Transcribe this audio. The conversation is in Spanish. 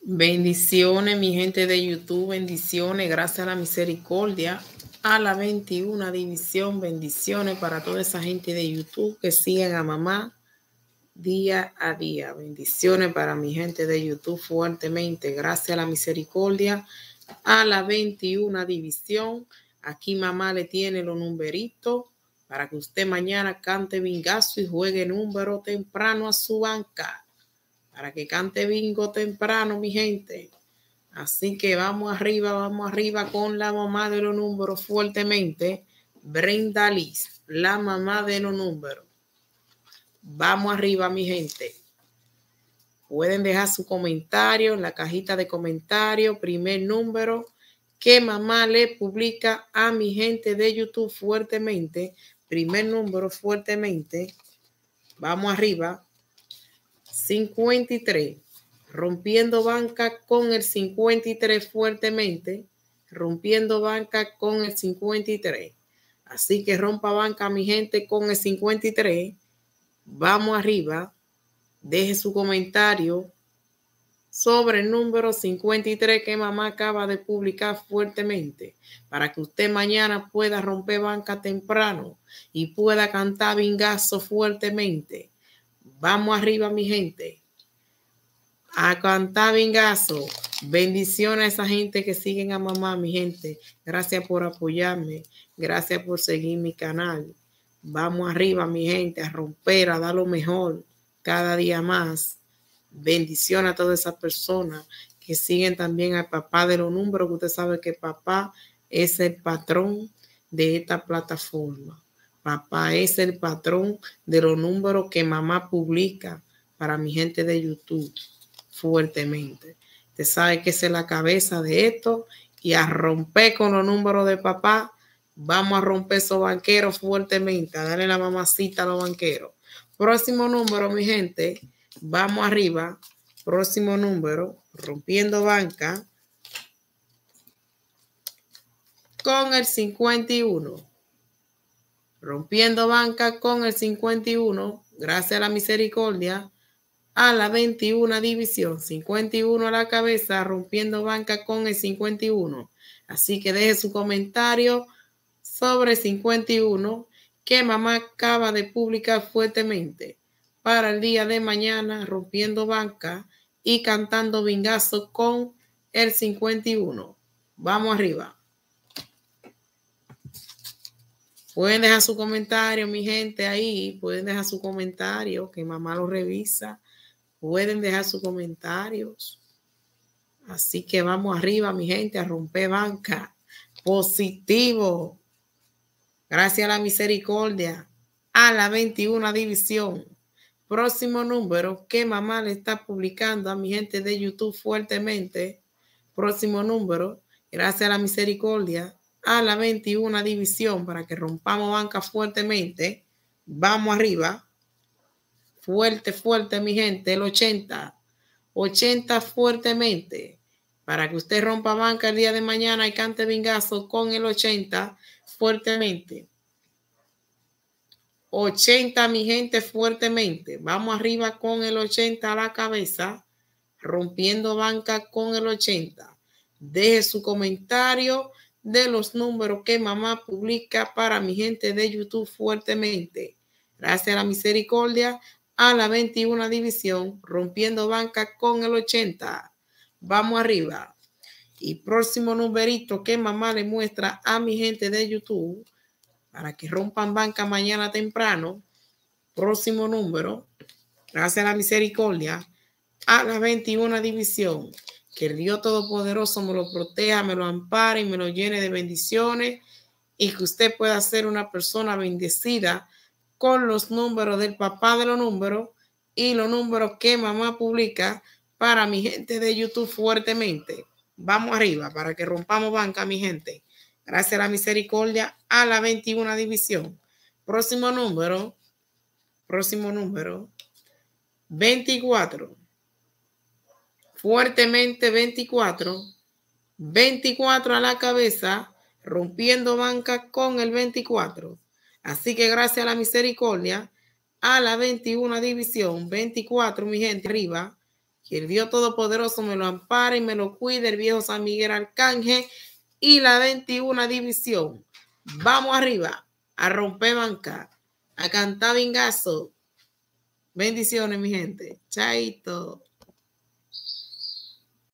Bendiciones, mi gente de YouTube, bendiciones, gracias a la misericordia, a la 21 división, bendiciones para toda esa gente de YouTube que siguen a mamá día a día. Bendiciones para mi gente de YouTube fuertemente, gracias a la misericordia, a la 21 división. Aquí mamá le tiene los numeritos para que usted mañana cante bingazo y juegue número temprano a su banca. Para que cante bingo temprano, mi gente. Así que vamos arriba con la mamá de los números fuertemente. Brenda Liz, la mamá de los números. Vamos arriba, mi gente. Pueden dejar su comentario en la cajita de comentarios. Primer número que mamá le publica a mi gente de YouTube fuertemente. Primer número fuertemente. Vamos arriba. 53. Rompiendo banca con el 53 fuertemente. Rompiendo banca con el 53. Así que rompa banca, mi gente, con el 53. Vamos arriba. Deje su comentario sobre el número 53 que mamá acaba de publicar fuertemente, para que usted mañana pueda romper banca temprano y pueda cantar bingazo fuertemente. Vamos arriba, mi gente. A cantar bingazo. Bendiciones a esa gente que siguen a mamá, mi gente. Gracias por apoyarme. Gracias por seguir mi canal. Vamos arriba, mi gente, a romper, a dar lo mejor cada día más. Bendiciones a todas esas personas que siguen también al papá de los números, que usted sabe que papá es el patrón de esta plataforma. Papá es el patrón de los números que mamá publica para mi gente de YouTube fuertemente. Usted sabe que esa es la cabeza de esto y a romper con los números de papá. Vamos a romper esos banqueros fuertemente, a darle la mamacita a los banqueros. Próximo número, mi gente. Vamos arriba. Próximo número. Rompiendo banca con el 51. Rompiendo banca con el 51. Gracias a la misericordia. A la 21 división. 51 a la cabeza. Rompiendo banca con el 51. Así que deje su comentario sobre 51 que mamá acaba de publicar fuertemente para el día de mañana, rompiendo banca y cantando bingazo con el 51. Vamos arriba. Pueden dejar su comentario, mi gente, ahí. Pueden dejar su comentario, que mamá lo revisa. Pueden dejar sus comentarios. Así que vamos arriba, mi gente, a romper banca. Positivo. Gracias a la misericordia. A la 21 división. Próximo número que mamá le está publicando a mi gente de YouTube fuertemente. Próximo número. Gracias a la misericordia. A la 21 división para que rompamos banca fuertemente. Vamos arriba. Fuerte, fuerte, mi gente. El 80. 80 fuertemente. Para que usted rompa banca el día de mañana y cante bingazo con el 80 fuertemente. 80, mi gente, fuertemente. Vamos arriba con el 80 a la cabeza. Rompiendo banca con el 80. Deje su comentario de los números que mamá publica para mi gente de YouTube fuertemente. Gracias a la misericordia. A la 21 división. Rompiendo banca con el 80. Vamos arriba. Y próximo numerito que mamá le muestra a mi gente de YouTube para que rompan banca mañana temprano. Próximo número. Gracias a la misericordia. A la 21 división. Que el Dios Todopoderoso me lo proteja, me lo ampare y me lo llene de bendiciones. Y que usted pueda ser una persona bendecida con los números del papá de los números y los números que mamá publica para mi gente de YouTube fuertemente. Vamos arriba para que rompamos banca, mi gente. Gracias a la misericordia. A la 21 división. Próximo número. Próximo número. 24. Fuertemente 24. 24 a la cabeza. Rompiendo banca con el 24. Así que gracias a la misericordia. A la 21 división. 24, mi gente, arriba. Que el Dios Todopoderoso me lo ampare y me lo cuide, el viejo San Miguel Arcángel y la 21 división. Vamos arriba, a romper banca, a cantar vingazo. Bendiciones, mi gente. Chaito.